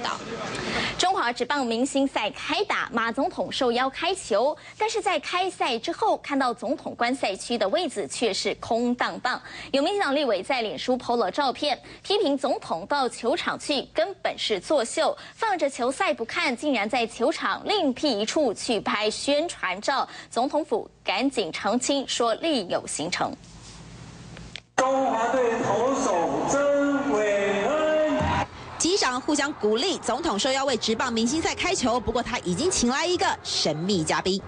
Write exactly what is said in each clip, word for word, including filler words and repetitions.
道。中华职棒明星赛开打，马总统受邀开球，但是在开赛之后，看到总统观赛区的位置却是空荡荡。有民进党立委在脸书 po 了照片，批评总统到球场去根本是作秀，放着球赛不看，竟然在球场另辟一处去拍宣传照。总统府赶紧澄清说另有行程。 中华队投手曾伟恩， 击掌互相鼓励。总统受邀为职棒明星赛开球，不过他已经请来一个神秘嘉宾。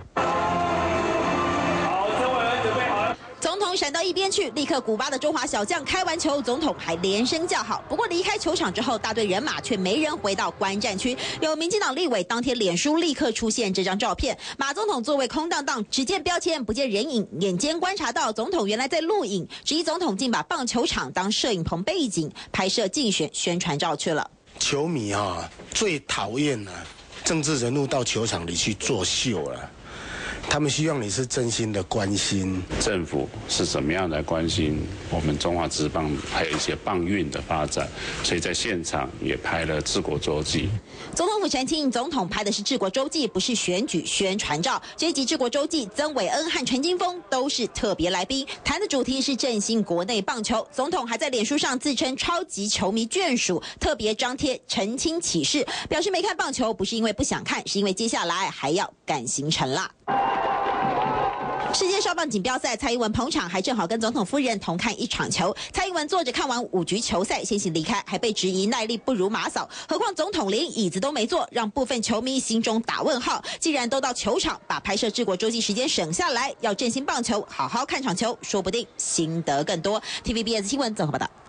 好，曾伟恩准备好了。 总统闪到一边去，立刻古巴的中华小将开完球，总统还连声叫好。不过离开球场之后，大队人马却没人回到观战区。有民进党立委当天脸书立刻出现这张照片，马总统座位空荡荡，只见标签不见人影。眼尖观察到总统原来在录影，质疑总统竟把棒球场当摄影棚背景拍摄竞选宣传照去了。 球迷啊，最讨厌了政治人物到球场里去作秀了。他们希望你是真心的关心政府是怎么样来关心我们中华职棒，还有一些棒运的发展，所以在现场也拍了治国周记。 总统府澄清，总统拍的是治国周记，不是选举宣传照。这一集治国周记，曾伟恩和陈金锋都是特别来宾，谈的主题是振兴国内棒球。总统还在脸书上自称超级球迷眷属，特别张贴澄清启事，表示没看棒球不是因为不想看，是因为接下来还要赶行程啦。世界少棒锦标赛，蔡英文捧场，还正好跟总统夫人同看一场球。蔡英文坐着看完五局球赛，先行离开，还被质疑耐力不如马嫂。何况总统连椅子都没坐，让部分球迷心中打问号。既然都到球场，把拍摄治国周记时间省下来，要振兴棒球，好好看场球，说不定心得更多。T V B S 新闻综合报道。